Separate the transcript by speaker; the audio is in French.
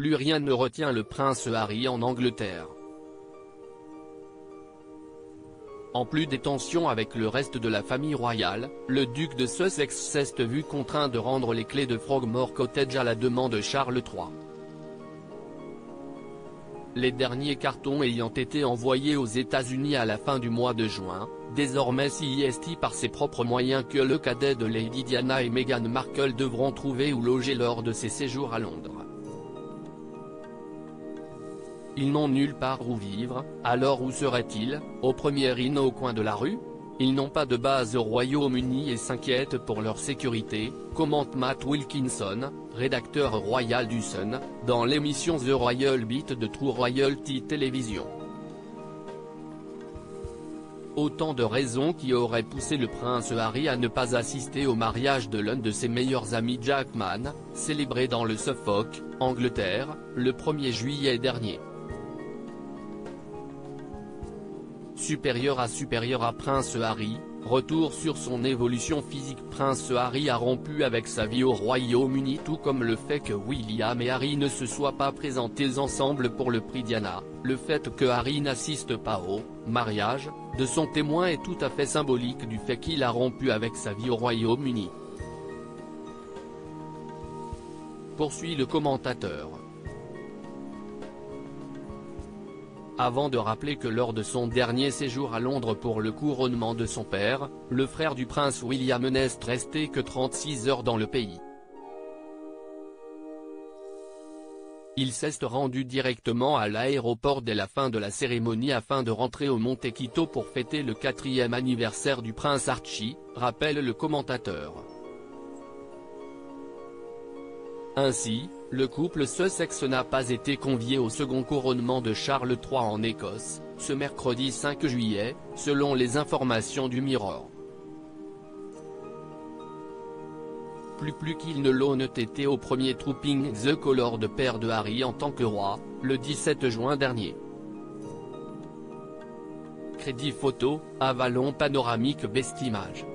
Speaker 1: plus rien ne retient le prince Harry en Angleterre. En plus des tensions avec le reste de la famille royale, le duc de Sussex s'est vu contraint de rendre les clés de Frogmore Cottage à la demande de Charles III. Les derniers cartons ayant été envoyés aux États-Unis à la fin du mois de juin, désormais c'est par ses propres moyens que le cadet de Lady Diana et Meghan Markle devront trouver où loger lors de ses séjours à Londres. Ils n'ont nulle part où vivre, alors où seraient-ils, au premier inn au coin de la rue? Ils n'ont pas de base au Royaume-Uni et s'inquiètent pour leur sécurité, commente Matt Wilkinson, rédacteur royal du Sun, dans l'émission The Royal Beat de True Royalty Television. Autant de raisons qui auraient poussé le prince Harry à ne pas assister au mariage de l'un de ses meilleurs amis Jackman, célébré dans le Suffolk, Angleterre, le 1er juillet dernier. Supérieur à Prince Harry, retour sur son évolution physique. Prince Harry a rompu avec sa vie au Royaume-Uni, tout comme le fait que William et Harry ne se soient pas présentés ensemble pour le prix Diana. Le fait que Harry n'assiste pas au mariage de son témoin est tout à fait symbolique du fait qu'il a rompu avec sa vie au Royaume-Uni. Poursuit le commentateur. Avant de rappeler que lors de son dernier séjour à Londres pour le couronnement de son père, le frère du prince William n'est resté que 36 heures dans le pays. Il s'est rendu directement à l'aéroport dès la fin de la cérémonie afin de rentrer au Montecito pour fêter le 4e anniversaire du prince Archie, rappelle le commentateur. Ainsi, le couple Sussex n'a pas été convié au second couronnement de Charles III en Écosse, ce mercredi 5 juillet, selon les informations du Mirror. Plus qu'il ne l'ont été au premier Trooping the Colour de père de Harry en tant que roi, le 17 juin dernier. Crédit photo, Avalon Panoramique Best Image.